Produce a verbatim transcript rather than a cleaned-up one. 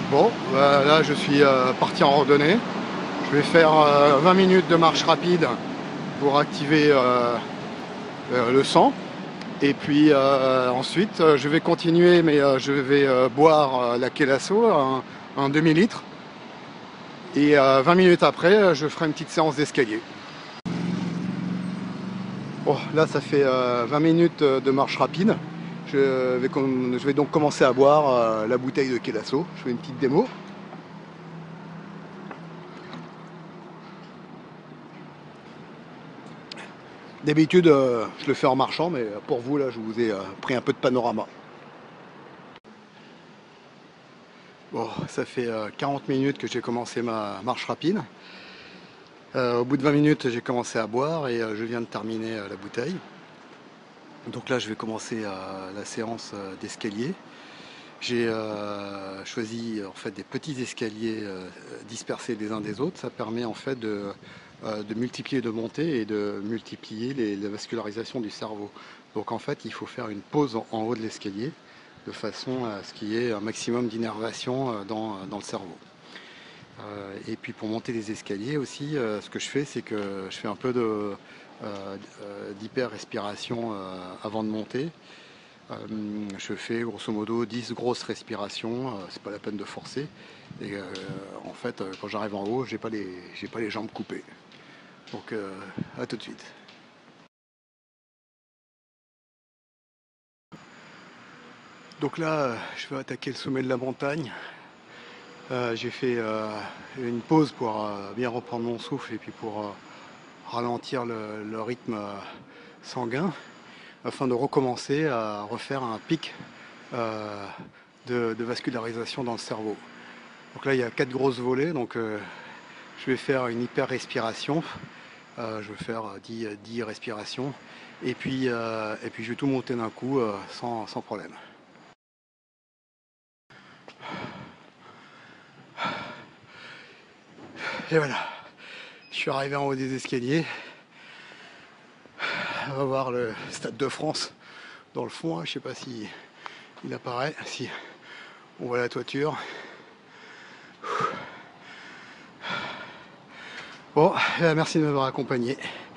Bon, euh, là je suis euh, parti en randonnée. Je vais faire euh, vingt minutes de marche rapide pour activer euh, euh, le sang. Et puis euh, ensuite euh, je vais continuer, mais euh, je vais euh, boire euh, la Kélasso, un, un demi-litre. Et euh, vingt minutes après, je ferai une petite séance d'escalier. Bon, là ça fait euh, vingt minutes de marche rapide. Je vais, je vais donc commencer à boire euh, la bouteille de Kélasso. Je fais une petite démo. D'habitude, euh, je le fais en marchant, mais pour vous, là, je vous ai euh, pris un peu de panorama. Bon, ça fait euh, quarante minutes que j'ai commencé ma marche rapide. Euh, au bout de vingt minutes, j'ai commencé à boire et euh, je viens de terminer euh, la bouteille. Donc là, je vais commencer euh, la séance euh, d'escalier. J'ai euh, choisi en fait des petits escaliers euh, dispersés les uns des autres. Ça permet en fait de, euh, de multiplier de montées et de multiplier les, la vascularisation du cerveau. Donc en fait, il faut faire une pause en, en haut de l'escalier de façon à ce qu'il y ait un maximum d'innervation euh, dans, dans le cerveau. Euh, et puis pour monter les escaliers aussi, euh, ce que je fais, c'est que je fais un peu de, euh, euh, d'hyper-respiration euh, avant de monter. Euh, je fais grosso modo dix grosses respirations, euh, c'est pas la peine de forcer. Et euh, en fait, euh, quand j'arrive en haut, j'ai pas les, j'ai pas les jambes coupées. Donc euh, à tout de suite. Donc là, euh, je vais attaquer le sommet de la montagne. Euh, j'ai fait euh, une pause pour euh, bien reprendre mon souffle et puis pour euh, ralentir le, le rythme euh, sanguin afin de recommencer à refaire un pic euh, de, de vascularisation dans le cerveau. Donc là, il y a quatre grosses volées, donc euh, je vais faire une hyper respiration. Euh, je vais faire dix, dix respirations et puis, euh, et puis je vais tout monter d'un coup euh, sans, sans problème. Et voilà, je suis arrivé en haut des escaliers. On va voir le Stade de France dans le fond, hein. Je sais pas si il apparaît, si on voit la toiture. Bon, merci de m'avoir accompagné.